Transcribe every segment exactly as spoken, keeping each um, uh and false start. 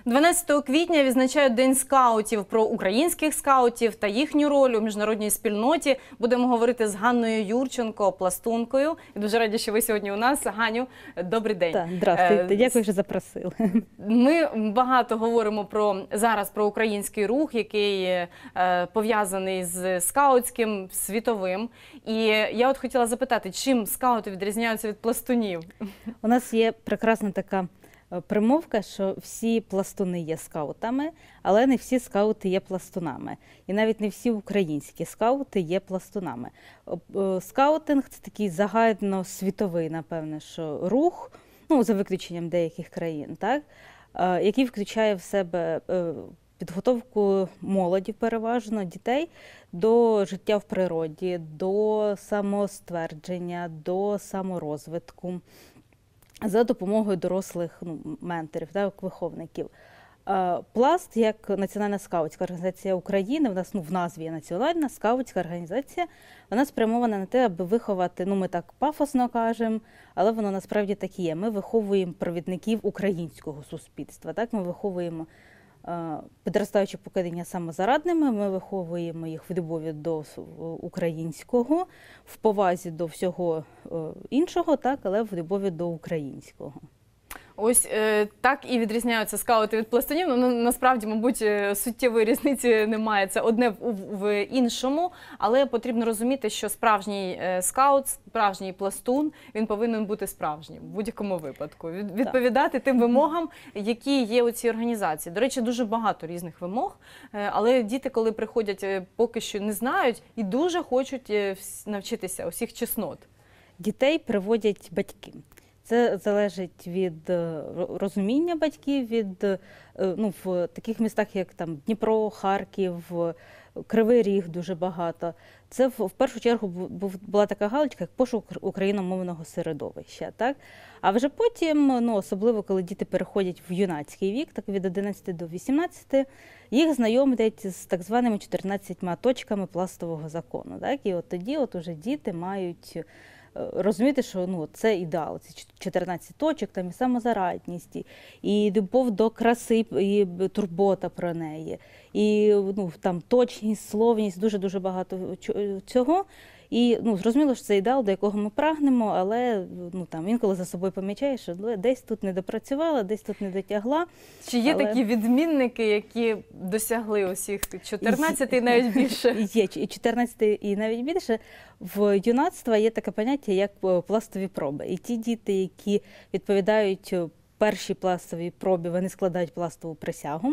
дванадцятого квітня відзначають День скаутів. Про українських скаутів та їхню роль у міжнародній спільноті будемо говорити з Ганною Юрченко, пластункою. І дуже раді, що ви сьогодні у нас. Ганю, добрий день. Так, здравствуйте, дякую, що запросили. Ми багато говоримо про зараз про український рух, який е, пов'язаний з скаутським, світовим. І я от хотіла запитати, чим скаути відрізняються від пластунів? У нас є прекрасна така примовка, що всі пластуни є скаутами, але не всі скаути є пластунами. І навіть не всі українські скаути є пластунами. Скаутинг – це такий загальносвітовий, напевне, що рух, ну, за виключенням деяких країн, так, який включає в себе підготовку молоді, переважно дітей, до життя в природі, до самоствердження, до саморозвитку, за допомогою дорослих ну, менторів, так, виховників. Пласт, як Національна скаутська організація України, в нас ну, в назві є Національна скаутська організація, вона спрямована на те, аби виховати, ну ми так пафосно кажемо, але воно насправді так і є. Ми виховуємо провідників українського суспільства, так? Ми виховуємо підростаюче покоління самозарадними, ми виховуємо їх в любові до українського, в повазі до всього іншого, так, але в любові до українського. Ось е, так і відрізняються скаути від пластунів. Ну, насправді, мабуть, суттєвої різниці немає. Це одне в, в іншому, але потрібно розуміти, що справжній е, скаут, справжній пластун, він повинен бути справжнім в будь-якому випадку. Від, відповідати тим вимогам, які є у цій організації. До речі, дуже багато різних вимог, е, але діти, коли приходять, е, поки що не знають і дуже хочуть е, навчитися усіх чеснот. Дітей приводять батьки. Це залежить від розуміння батьків, від, ну, в таких містах, як там Дніпро, Харків, Кривий Ріг дуже багато. Це в, в першу чергу був, була така галочка, як пошук україномовного середовища. Так? А вже потім, ну, особливо коли діти переходять в юнацький вік, так від одинадцяти до вісімнадцяти, їх знайомлять з так званими чотирнадцятьма точками пластового закону. Так? І от тоді от уже діти мають розуміти, що ну, це ідеал, це чотирнадцять точок, там і самозарадність, і любов до краси, і турбота про неї, і ну, там точність, словність, дуже-дуже багато цього. І ну, зрозуміло, що це ідеал, до якого ми прагнемо, але ну, там, інколи за собою помічаєш, що десь тут не допрацювала, десь тут не дотягла. Чи є але... такі відмінники, які досягли усіх чотирнадцяти і навіть більше? Є, і чотирнадцяти і навіть більше. В юнацтва є таке поняття, як пластові проби. І ті діти, які відповідають першій пластовій пробі, вони складають пластову присягу.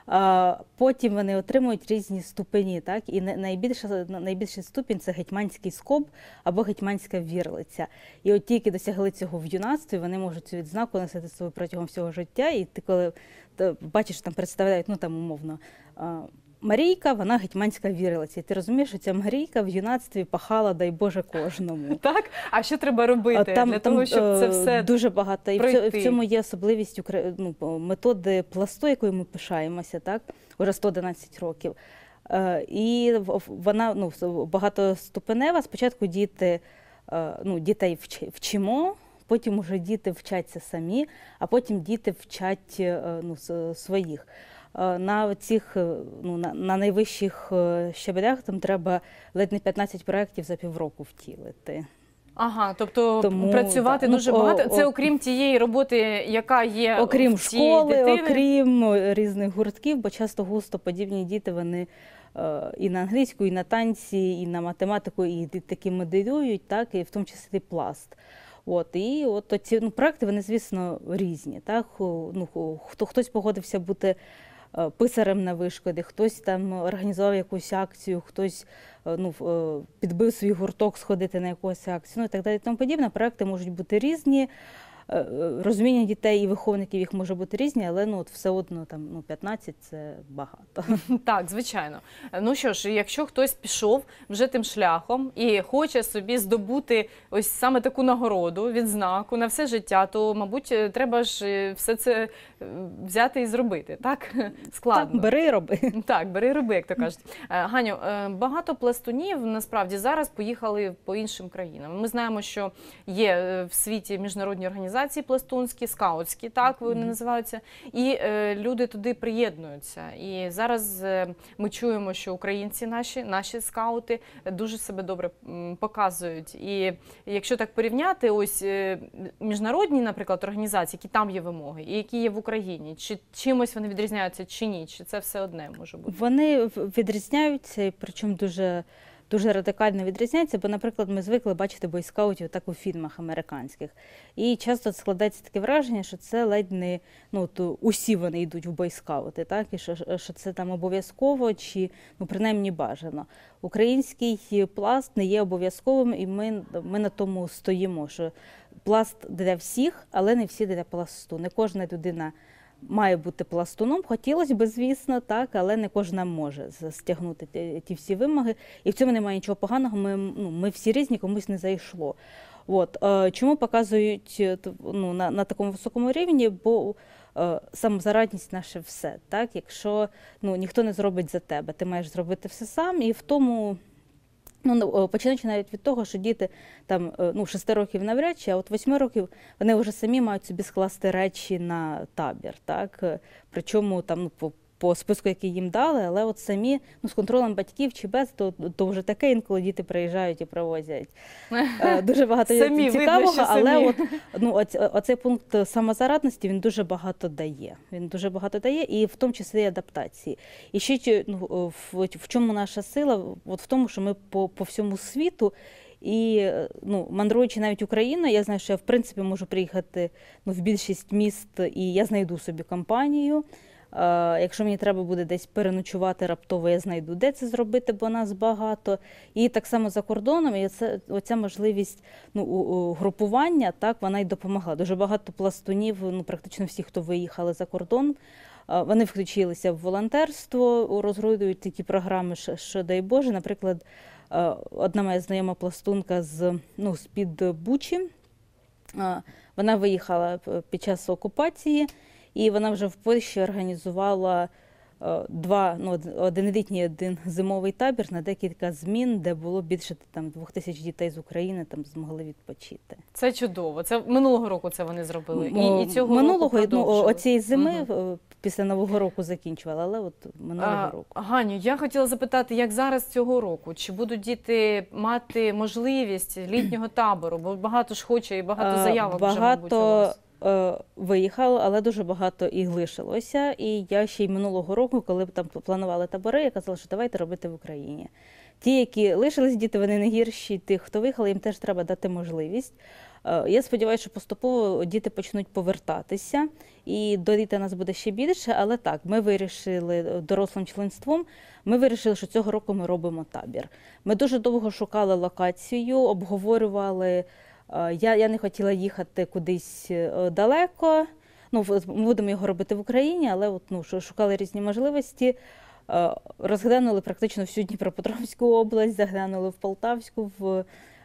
Потім вони отримують різні ступені, так? І найбільша, найбільший ступінь – це гетьманський скоб або гетьманська вірлиця. І от ті, які досягли цього в юнацтві, вони можуть цю відзнаку носити собою протягом всього життя. І ти коли бачиш, там представляють, ну там умовно, Марійка, вона гетьманська вірлиця. І ти розумієш, що ця Марійка в юнацтві пахала, дай Боже, кожному. Так? А що треба робити там, для того, щоб це все дуже багато. І пройти? в цьому є особливість ну, методи пласту, якою ми пишаємося, так? Уже сто одинадцять років. І вона ну, багатоступенева. Спочатку діти, ну, дітей вчимо, потім уже діти вчаться самі, а потім діти вчать ну, своїх. На цих, ну, на, на найвищих щабелях там треба ледь не п'ятнадцять проєктів за півроку втілити. Ага, тобто Тому, працювати так, дуже ну, багато. о, Це о, окрім тієї роботи, яка є окрім в цій школи, дитини? окрім різних гуртків, бо часто густо подібні діти, вони е, і на англійську, і на танці, і на математику, і такі моделюють, так, і в тому числі пласт. От, і от ці ну, проекти, вони, звісно, різні. Так? Ну, хто, хтось погодився бути писарем на вишкоді, хтось там організував якусь акцію, хтось ну, підбив свій гурток сходити на якусь акцію, ну і так далі і тому подібне. Проекти можуть бути різні, розуміння дітей і виховників їх може бути різні, але ну, от все одно там, ну, п'ятнадцять – це багато. Так, звичайно. Ну що ж, якщо хтось пішов вже тим шляхом і хоче собі здобути ось саме таку нагороду, відзнаку на все життя, то, мабуть, треба ж все це взяти і зробити, так? Складно. Так, бери і роби. Так, бери і роби, як то кажуть. Ганю, багато пластунів, насправді, зараз поїхали по іншим країнам. Ми знаємо, що є в світі міжнародні організації, організації пластунські, скаутські, так вони mm-hmm. називаються, і е, люди туди приєднуються. І зараз е, ми чуємо, що українці наші, наші скаути дуже себе добре м, показують. І якщо так порівняти, ось е, міжнародні, наприклад, організації, які там є вимоги, і які є в Україні, чи чимось вони відрізняються, чи ні, чи це все одне може бути? Вони відрізняються, причому дуже дуже радикально відрізняється, бо, наприклад, ми звикли бачити бойскаутів так у фільмах американських. І часто складається таке враження, що це ледь не, ну, то усі вони йдуть в бойскаути, так, і що, що це там обов'язково чи, ну, принаймні бажано. Український пласт не є обов'язковим, і ми, ми на тому стоїмо, що пласт для всіх, але не всі для пласту. Не кожна людина має бути пластуном, хотілося б, звісно, так, але не кожна може стягнути ті, ті всі вимоги. І в цьому немає нічого поганого, ми, ну, ми всі різні, комусь не зайшло. От. Чому показують, ну, на, на такому високому рівні? Бо е, самозарадність наше все. Так? Якщо, ну, ніхто не зробить за тебе, ти маєш зробити все сам, і в тому... Ну, починаючи навіть від того, що діти там, ну, шести років навряд чи, а от восьми років вони вже самі мають собі скласти речі на табір, так? Причому там, ну, по, по списку, який їм дали, але от самі, ну, з контролем батьків чи без, то, то вже таке інколи діти приїжджають і привозять. Дуже багато самі, цікавого, видно, але самі. от, ну, оць, оцей пункт самозарадності, він дуже багато дає. Він дуже багато дає, і в тому числі адаптації. І ще, ну, в, в чому наша сила? От в тому, що ми по, по всьому світу, і, ну, мандруючи навіть Україною, я знаю, що я в принципі можу приїхати, ну, в більшість міст, і я знайду собі компанію. Якщо мені треба буде десь переночувати раптово, я знайду, де це зробити, бо нас багато. І так само за кордоном, і це, оця можливість, ну, групування, так, вона й допомогла. Дуже багато пластунів, ну, практично всі, хто виїхали за кордон, вони включилися в волонтерство, розгорнують такі програми, що, що дай Боже. Наприклад, одна моя знайома пластунка з, ну, з-під Бучі, вона виїхала під час окупації, і вона вже в Польщі організувала два, ну, один літній, один зимовий табір на декілька змін, де було більше там двох тисяч дітей з України, там змогли відпочити. Це чудово. Це минулого року це вони зробили. І, і цього минулого, року ну, оцієї зими, угу. після Нового року закінчували, але от минулого а, року. Ганю, я хотіла запитати, як зараз цього року? Чи будуть діти мати можливість літнього табору? Бо багато ж хоче і багато заявок багато... вже, мабуть, у вас. Виїхало, але дуже багато і лишилося. І я ще й минулого року, коли там планували табори, я казала, що давайте робити в Україні. Ті, які лишились діти, вони не гірші тих, хто виїхали, їм теж треба дати можливість. Я сподіваюся, що поступово діти почнуть повертатися, і до літа нас буде ще більше, але так, ми вирішили дорослим членством, ми вирішили, що цього року ми робимо табір. Ми дуже довго шукали локацію, обговорювали. Я, я не хотіла їхати кудись далеко, ну, ми будемо його робити в Україні, але от, ну, шукали різні можливості, розглянули практично всю Дніпропетровську область, заглянули в Полтавську, в,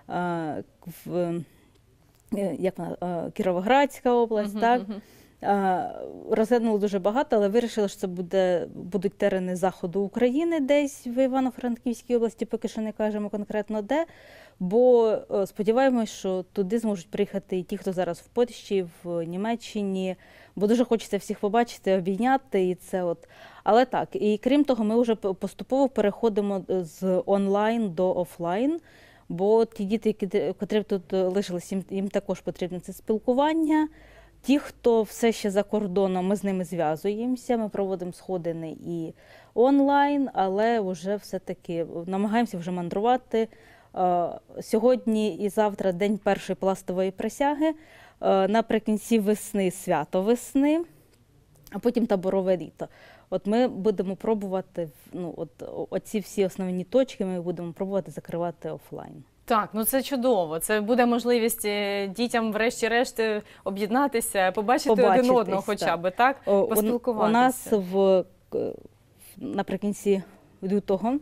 в як вона, Кіровоградська область, uh-huh, так. Uh-huh. Розглянули дуже багато, але вирішили, що це буде, будуть терени заходу України десь в Івано-Франківській області, поки що не кажемо конкретно де, бо сподіваємось, що туди зможуть приїхати і ті, хто зараз в Польщі, в Німеччині, бо дуже хочеться всіх побачити, обійняти, і це от. Але так, і крім того, ми вже поступово переходимо з онлайн до офлайн, бо ті діти, які тут лишились, їм, їм також потрібно це спілкування. Ті, хто все ще за кордоном, ми з ними зв'язуємося, ми проводимо сходини і онлайн, але вже все-таки намагаємося вже мандрувати. Сьогодні і завтра день першої пластової присяги, наприкінці весни свято весни, а потім таборове літо. От ми будемо пробувати, ну, от оці всі основні точки ми будемо пробувати закривати офлайн. Так, ну це чудово. Це буде можливість дітям врешті-решт об'єднатися, побачити один одного хоча б, так? Поспілкуватися. У нас в, наприкінці лютого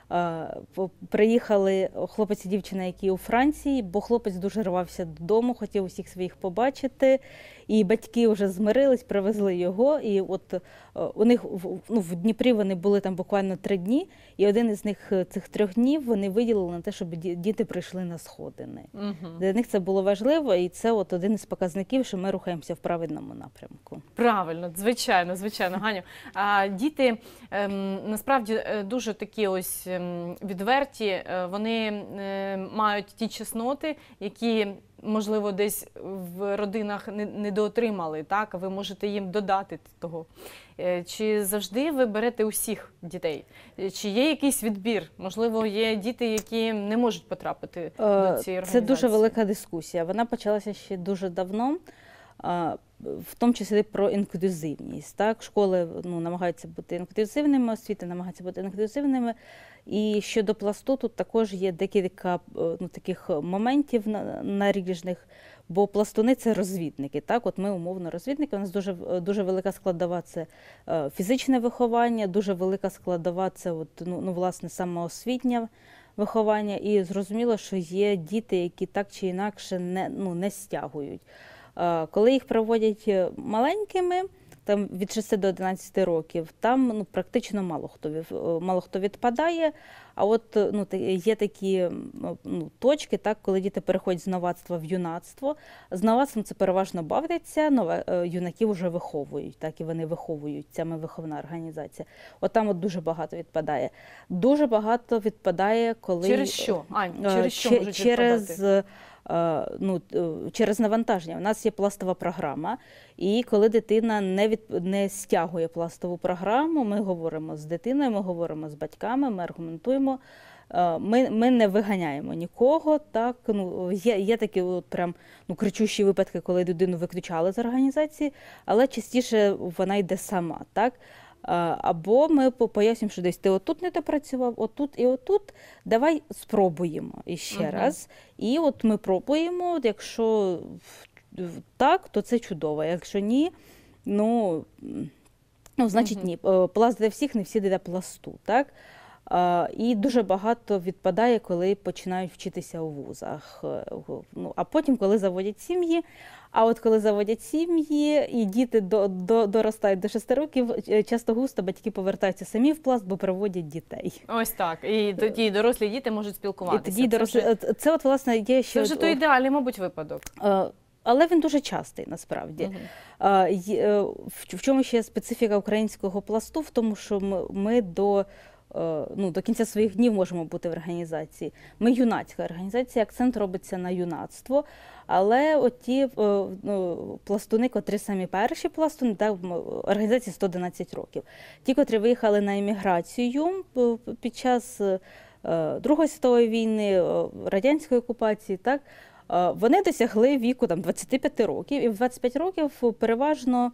Е, по- Приїхали хлопець і дівчина, які у Франції, бо хлопець дуже рвався додому, хотів усіх своїх побачити. І батьки вже змирились, привезли його. І от е, у них в, ну, в Дніпрі вони були там буквально три дні, і один із них е, цих трьох днів вони виділили на те, щоб ді- діти прийшли на сходини. Мгм. Для них це було важливо, і це от один із показників, що ми рухаємося в правильному напрямку. Правильно, звичайно, звичайно, Ганю. А діти ем, насправді е, дуже такі ось ем, відверті, е, вони е, мають ті чесноти, які, можливо, десь в родинах не- недоотримали, так? Ви можете їм додати того. Е, Чи завжди ви берете усіх дітей? Е, Чи є якийсь відбір? Можливо, є діти, які не можуть потрапити до цієї Е, організації? Це дуже велика дискусія. Вона почалася ще дуже давно, а, в тому числі про інклюзивність. Так? Школи ну, намагаються бути інклюзивними, освіти намагаються бути інклюзивними. І щодо пласту тут також є декілька е, ну, таких моментів на- наріжних, бо пластуни – це розвідники. Так? От ми умовно розвідники, у нас дуже, дуже велика складова – це е, фізичне виховання, дуже велика складова – це от, ну, ну, власне самоосвітнє виховання. І зрозуміло, що є діти, які так чи інакше не, ну, не стягують. Е, Коли їх проводять е, маленькими, там від шести до одинадцяти років, там ну, практично мало хто, вів- е, мало хто відпадає. А от е, ну, та- є такі м, ну, точки, так, коли діти переходять з новацтва в юнацтво. З новацтвом це переважно бавляться, нове, е, юнаків вже виховують, так, і вони виховують, це ми виховна організація. От там от дуже багато відпадає. Дуже багато відпадає, коли… Через що, Ань? Е, Через що че- можуть через, відпадати? е, ну, е, через навантаження. У нас є пластова програма, і коли дитина не, від, не стягує пластову програму, ми говоримо з дитиною, ми говоримо з батьками, ми аргументуємо. Е, Ми, ми не виганяємо нікого. Так? Ну, є, є такі от прям, ну, кричущі випадки, коли людину виключали з організації, але частіше вона йде сама. Так? А, Або ми по- пояснюємо, що десь ти отут не допрацював, отут і отут, давай спробуємо іще Мгм. раз. І от ми пробуємо, от якщо в- в- так, то це чудово, якщо ні, ну, м, ну значить Мгм. ні. Е, Пласт для всіх, не всі для пласту, так? А, І дуже багато відпадає, коли починають вчитися у вузах. Е, го- Ну, а потім, коли заводять сім'ї. А от коли заводять сім'ї і діти до, до, доростають до шести років, е, часто густо батьки повертаються самі в пласт, бо приводять дітей. Ось так. І тоді дорослі діти можуть І спілкуватися. тоді Це дорослі, вже- це, це от, власне, є ще… Це вже от- той ідеальний, мабуть, випадок. Е, але він дуже частий, насправді. Мгм. Е, й- е, В в чому ще специфіка українського пласту? В тому, що ми, ми до, е, ну, до кінця своїх днів можемо бути в організації. Ми юнацька організація, акцент робиться на юнацтво, але от ті е, ну, пластуни, котрі самі перші пластуни, так, м, організації сто одинадцять років, ті, котрі виїхали на еміграцію е, під час е, Другої світової війни, е, радянської окупації, так, е, вони досягли віку там, двадцяти п'яти років, і в двадцять п'ять років переважно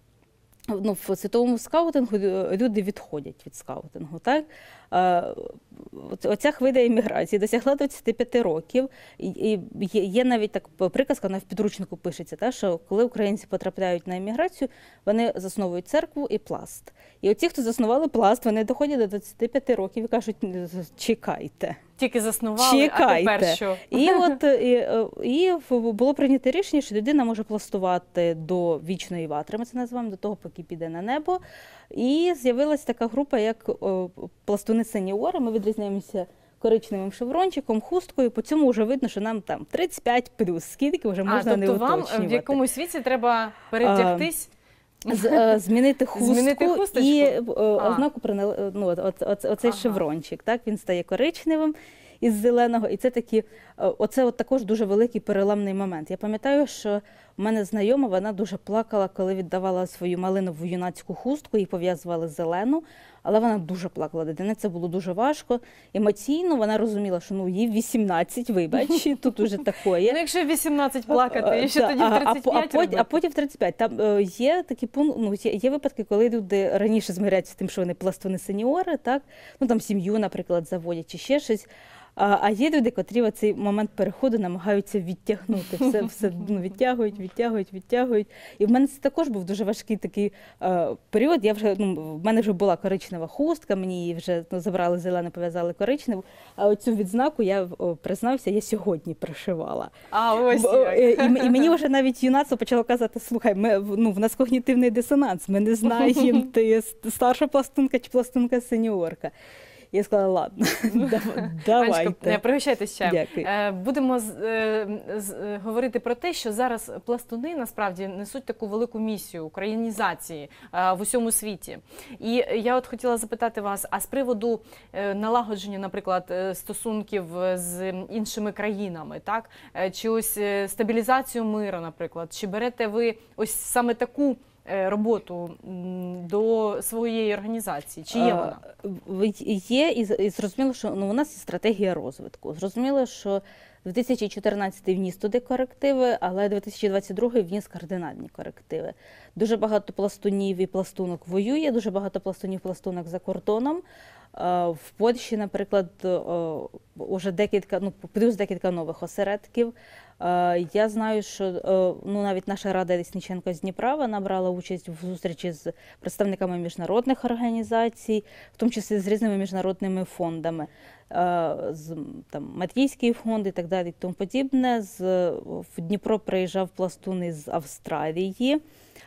ну, в світовому скаутингу лю- люди відходять від скаутингу. Так? Е, оц- Оця хвиля імміграції досягла двадцяти п'яти років. І і є, є навіть так приказка, вона в підручнику пишеться, та, що коли українці потрапляють на імміграцію, вони засновують церкву і пласт. І оці, хто заснували пласт, вони доходять до двадцяти п'яти років і кажуть, чекайте. Тільки заснували, а Чекайте. тепер що? І от і, і в- було прийнято рішення, що людина може пластувати до вічної ватри, ми це називаємо, до того, поки піде на небо. І з'явилася така група, як о, пластуни-сеньори. Ми відрізняємося коричневим шеврончиком, хусткою. По цьому вже видно, що нам там тридцять п'ять плюс. Скільки вже А, можна не тобто вам уточнювати. в якомусь віці треба перевдягтись? З- е, змінити хустку, Змінити хусточку? і е, А. ознаку принали- ну, от, от, от, оцей Ага. шеврончик. Так? Він стає коричневим із зеленого. І це такі, е, оце от також дуже великий переламний момент. Я пам'ятаю, що у мене знайома, вона дуже плакала, коли віддавала свою малинову юнацьку хустку, їй пов'язували зелену, але вона дуже плакала. Дитині це було дуже важко. Емоційно вона розуміла, що ну, їй вісімнадцять, вибач, тут уже такое. Ну, якщо в вісімнадцять плакати, і ще Та, тоді в а- а тридцять по- а п'ять потім- робити? А потім в тридцять п'ять. Там е, є такі пункти, ну, є, є випадки, коли люди раніше змиряються з тим, що вони пластуни-сеньори, так? Ну, там сім'ю, наприклад, заводять чи ще щось. А, а є люди, котрі в цей момент переходу намагаються відтягнути. Все, все ну, відтягують, відтягують, відтягують. І в мене це також був дуже важкий такий е, період. Я вже, ну, в мене вже була коричнева хустка, мені її вже ну, забрали зелене, пов'язали коричневу. А оцю відзнаку, я о, признався, я сьогодні пришивала. А ось Бо, як. і, і мені вже навіть юнацтво почало казати, слухай, ми, ну, в нас когнітивний дисонанс, ми не знаємо, ти старша пластунка чи пластунка сеньорка. Я сказала, ладно, давайте. Анечко, пригощайтесь чаєм. Дякую. Е, Будемо з- е, з- е, говорити про те, що зараз пластуни насправді несуть таку велику місію українізації е, в усьому світі. І я от хотіла запитати вас, а з приводу е, налагодження, наприклад, е, стосунків з іншими країнами, так? Е, Чи ось е, стабілізацію миру, наприклад, чи берете ви ось саме таку е, роботу м, до своєї організації? Чи є вона? Е, Є, і з- і зрозуміло, що ну, у нас є стратегія розвитку. Зрозуміло, що дві тисячі чотирнадцятий вніс туди корективи, але дві тисячі двадцять другий вніс кардинальні корективи. Дуже багато пластунів і пластунок воює, дуже багато пластунів пластунок за кордоном. Е, В Польщі, наприклад, е, уже декілька, ну, плюс декілька нових осередків. Е, Я знаю, що е, ну, навіть наша Рада Лісніченко з Дніпра, вона брала участь в зустрічі з представниками міжнародних організацій, в тому числі з різними міжнародними фондами, е, з там, Матвійський фонд і так далі, і тому подібне. З, в Дніпро приїжджав пластун із Австралії.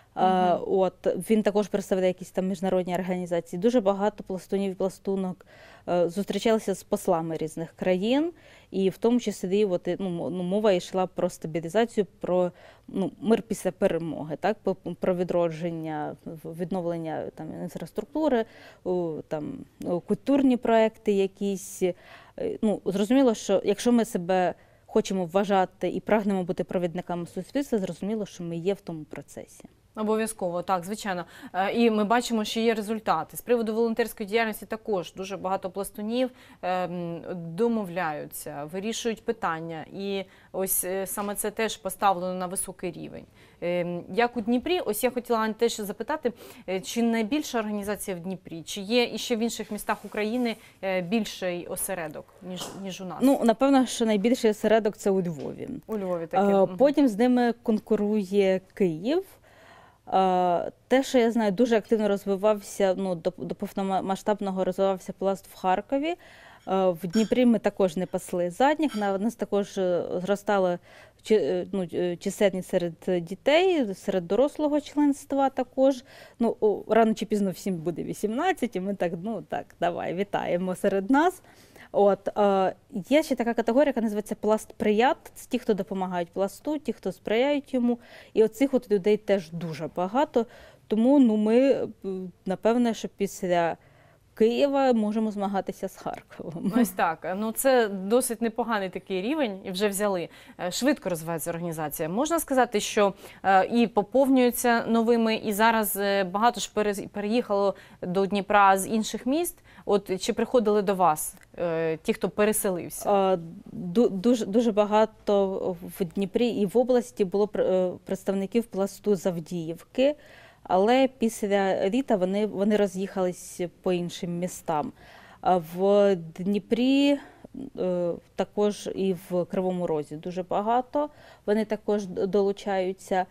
Е, От, він також представляє якісь там міжнародні організації. Дуже багато пластунів і пластунок е, зустрічалися з послами різних країн, і в тому числі от, і, ну, м- ну, мова йшла про стабілізацію, про ну, мир після перемоги, так, по- про відродження, в- відновлення там, інфраструктури, о, там, о, культурні проекти якісь. Е, Ну, зрозуміло, що якщо ми себе хочемо вважати і прагнемо бути провідниками суспільства, зрозуміло, що ми є в тому процесі. Обов'язково, так, звичайно. Е, І ми бачимо, що є результати. З приводу волонтерської діяльності також дуже багато пластунів е, м, домовляються, вирішують питання. І ось е, саме це теж поставлено на високий рівень. Е, м, Як у Дніпрі, ось я хотіла Ань, теж запитати, е, чи найбільша організація в Дніпрі, чи є іще в інших містах України е, більший осередок, ніж, ніж у нас? Ну, напевно, що найбільший осередок це у Львові. У Львові таке. Е, Мгм. Потім з ними конкурує Київ. Е, Те, що я знаю, дуже активно розвивався, ну, до, до повномасштабного розвивався пласт в Харкові. Е, В Дніпрі ми також не пасли задніх, на нас також е, зростала чи- е, ну, е, чисельність серед дітей, серед дорослого членства також. Ну, о, рано чи пізно всім буде вісімнадцять, і ми так, ну так, давай, вітаємо серед нас. От, е, є ще така категорія, яка називається пласт-прият. Це ті, хто допомагають пласту, ті, хто сприяють йому. І оцих от людей теж дуже багато. Тому ну, ми, е, напевне, що після Києва можемо змагатися з Харковом. Ось так. Ну це досить непоганий такий рівень, і вже взяли. Е, Швидко розвивається організація. Можна сказати, що е, і поповнюються новими, і зараз е, багато ж пере- переїхало до Дніпра з інших міст. От чи приходили до вас е, ті, хто переселився? Е, ду- Дуже, дуже багато в Дніпрі і в області було пр- е, представників пласту з Авдіївки, але після літа вони, вони роз'їхались по іншим містам. А в Дніпрі е, також і в Кривому Розі дуже багато, вони також д- долучаються.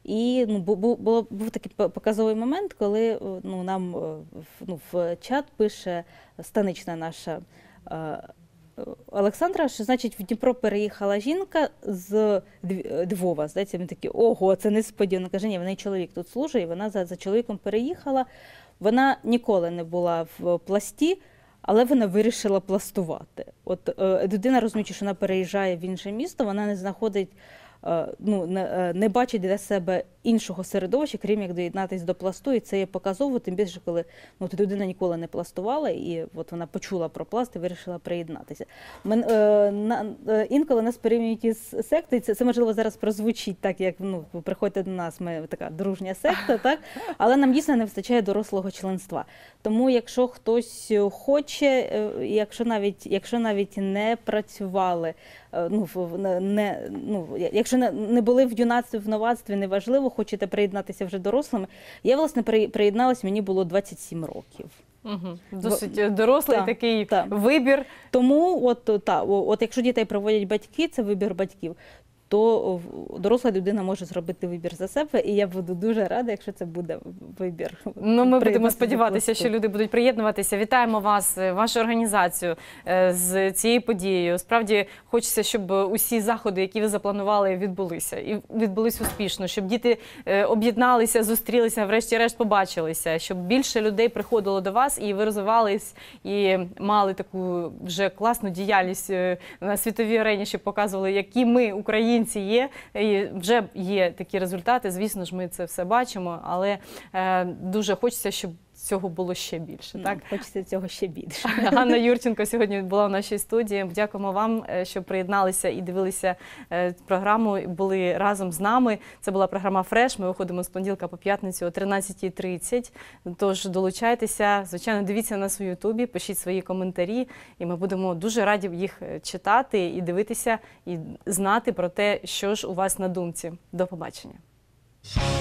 І ну, бу- бу- було, був такий по- показовий момент, коли е, ну, нам е, в- ну, в чат пише станична наша е, Олександра, що, значить, в Дніпро переїхала жінка з Льв- Львова. Здається, ми такі, ого, це несподівано. Каже, ні, в неї чоловік тут служить, і вона за, за чоловіком переїхала. Вона ніколи не була в пласті, але вона вирішила пластувати. От е, людина, розуміючи, що вона переїжджає в інше місто, вона не знаходить, е, ну, не, е, не бачить для себе іншого середовища, крім як доєднатися до пласту, і це є показово, тим більше, коли ну, от людина ніколи не пластувала, і от вона почула про пласт і вирішила приєднатися. Мен, е, на, е, інколи нас порівнюють із сектою, це, це можливо зараз прозвучить так, як ну, ви приходьте до нас, ми така дружня секта, так? Але нам дійсно не вистачає дорослого членства. Тому якщо хтось хоче, е, якщо навіть, якщо навіть не працювали, е, ну, в- не, ну, якщо не, не були в юнацтві, в новацтві, неважливо, хочете приєднатися вже дорослими. Я, власне, при- приєдналась, мені було двадцять сім років. Угу. Досить дорослий та, такий та. вибір. Тому, от, та, от якщо дітей проводять батьки, це вибір батьків, то доросла людина може зробити вибір за себе, і я буду дуже рада, якщо це буде вибір. Ну, ми будемо приєднатися до сподіватися, пласту. що люди будуть приєднуватися. Вітаємо вас, вашу організацію з цією подією. Справді хочеться, щоб усі заходи, які ви запланували, відбулися. І відбулись успішно, щоб діти об'єдналися, зустрілися, врешті-решт побачилися, щоб більше людей приходило до вас і ви розвивались, і мали таку вже класну діяльність на світовій арені, щоб показували, які ми, українці, є, і вже є такі результати. Звісно ж, ми це все бачимо, але е, дуже хочеться, щоб цього було ще більше. Так? Хочеться цього ще більше. Ганна Юрченко сьогодні була в нашій студії. Дякуємо вам, що приєдналися і дивилися програму, були разом з нами. Це була програма «Фреш». Ми виходимо з понеділка по п'ятницю о тринадцятій тридцять. Тож долучайтеся, звичайно, дивіться нас у Ютубі, пишіть свої коментарі, і ми будемо дуже раді їх читати і дивитися, і знати про те, що ж у вас на думці. До побачення.